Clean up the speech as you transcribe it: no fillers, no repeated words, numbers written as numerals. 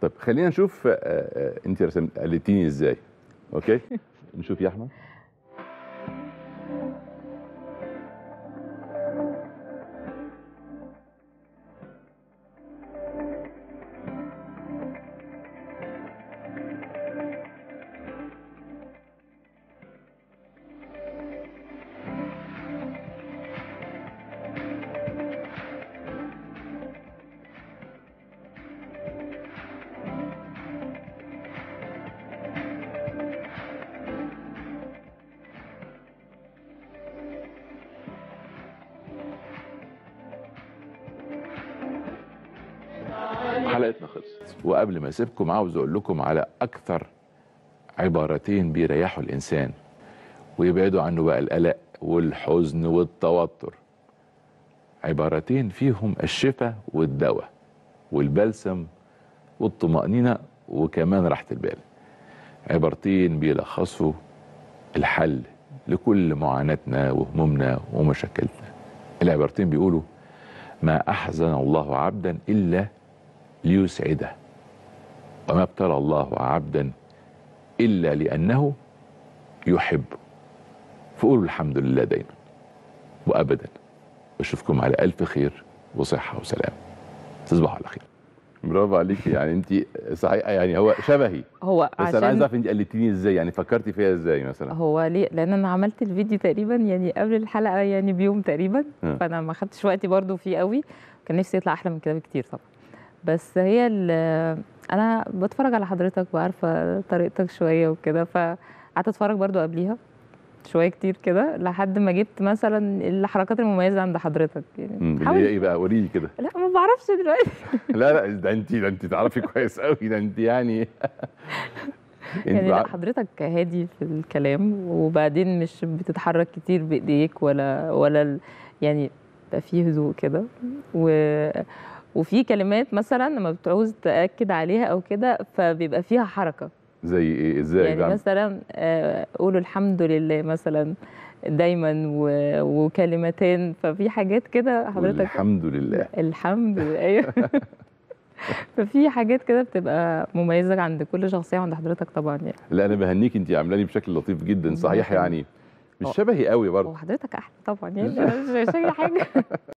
طيب خلينا نشوف انت قلتيني ازاي. اوكي نشوف يا احمد. حلقتنا خلصت، وقبل ما اسيبكم عاوز اقول لكم على اكثر عبارتين بيريحوا الانسان ويبعدوا عنه بقى القلق والحزن والتوتر. عبارتين فيهم الشفاء والدواء والبلسم والطمأنينة وكمان راحة البال. عبارتين بيلخصوا الحل لكل معاناتنا وهمومنا ومشاكلنا. العبارتين بيقولوا: ما أحزن الله عبدا إلا ليسعده، وما ابتلى الله عبدا إلا لأنه يحبه. فقولوا الحمد لله دايما وأبدا. بشوفكم على ألف خير وصحة وسلام. تصبحوا على خير. برافو عليكي، يعني انت صحيح، يعني هو شبهي، هو بس انا عايز اعرف انت قلتيني ازاي، يعني فكرتي فيها ازاي مثلا؟ هو ليه؟ لان انا عملت الفيديو تقريبا يعني قبل الحلقه يعني بيوم تقريبا، فانا ما خدتش وقتي برضو فيه قوي، كان نفسي يطلع احلى من كده بكتير طبعا. بس هي انا بتفرج على حضرتك وعارفه طريقتك شويه وكده، فقعدت اتفرج برضو قبليها شويه كتير كده لحد ما جبت مثلا الحركات المميزه عند حضرتك. يعني اللي هي ايه بقى؟ قولي لي كده. لا ما بعرفش دلوقتي. لا ده انت تعرفي كويس قوي، ده انت يعني يعني لا حضرتك هادي في الكلام، وبعدين مش بتتحرك كتير بايديك ولا يعني بقى فيه هدوء كده، وفي كلمات مثلا لما بتعوز تاكد عليها او كده فبيبقى فيها حركه. زي ايه؟ ازاي يعني بقى؟ مثلا قولوا الحمد لله مثلا دايما وكلمتين، ففي حاجات كده حضرتك الحمد لله. الحمد لله ايوه. ففي حاجات كده بتبقى مميزه عند كل شخصيه وعند حضرتك طبعا يعني. لا انا بهنيك، انت عاملاني بشكل لطيف جدا صحيح، يعني مش شبهي قوي برضه. وحضرتك احلى طبعا يعني، انا مش شايفه حاجه.